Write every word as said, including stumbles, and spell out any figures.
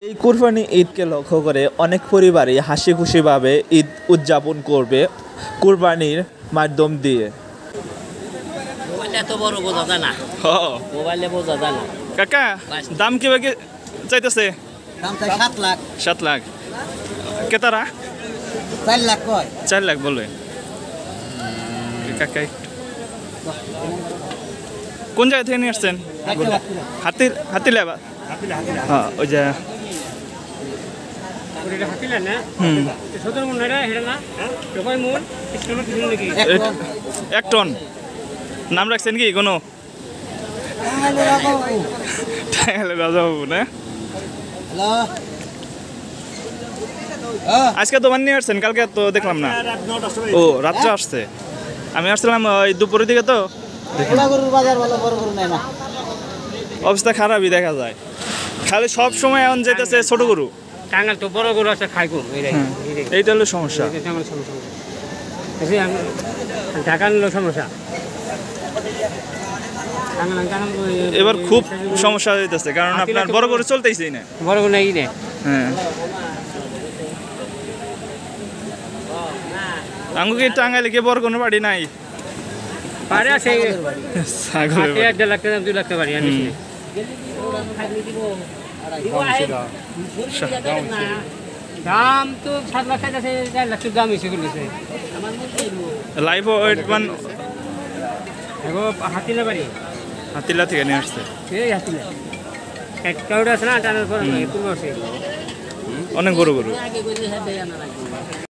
এই কুরবানি ঈদকে লক্ষ্য করে অনেক পরিবারই হাসি খুশিভাবে ঈদ উদযাপন করবে কুরবানির মাধ্যম দিয়ে। মোবাইলে এত বড় বোঝা যায় না, হ মোবাইলে বোঝা যায় না। কাকা দাম কিভাবে চাইতেছে? দাম চাই সাত লাখ সাত লাখ কেতারা চার লাখ কয় চার লাখ বলবে কাকা। কোন জায়গা থেকে নিয়ে আসছেন? হাতির হাতিলে হ্যাঁ ওই যে হুম এক টন নাম রাখছেন কি কোনো? রাজাবাবু না? আজকে তো নিয়ে আসছেন, কালকে তো দেখলাম না। ও রাত্রে আসছে, আমি আসছিলাম ওই দুপুরের দিকে তো অবস্থা খারাপই দেখা যায়। খালি সব সময় এখন যেতেছে ছোট গরু, টাঙ্গাল তো বড় গরু আছে খাই কম, এইটা হলো সমস্যা। ঢাকা নিলেও সমস্যা। এবার খুব সমস্যা হইতেছে, কারণ আপনার বড় গরু চলতেইছেই না। বড় গরু নেই না। হ্যাঁ আঙ্গু কি টাঙ্গাইলে কি বড় কোনো বাড়ি নাই? পারে আছে ছাগলের বাড়ি। এক দেড় লাখ টাকা দুই লাখ টাকা বাড়ি আমি দাম তো সাত লাখ টাকা আছে, চার লাখ দাম এসে গেছে। লাইভ ওয়েট মান হাতিলা বাড়ি হাতিলা থেকে নিয়ে আসছে। এই হাতিলা কাউটা আছে না টানার পর অনেক বড় গরু।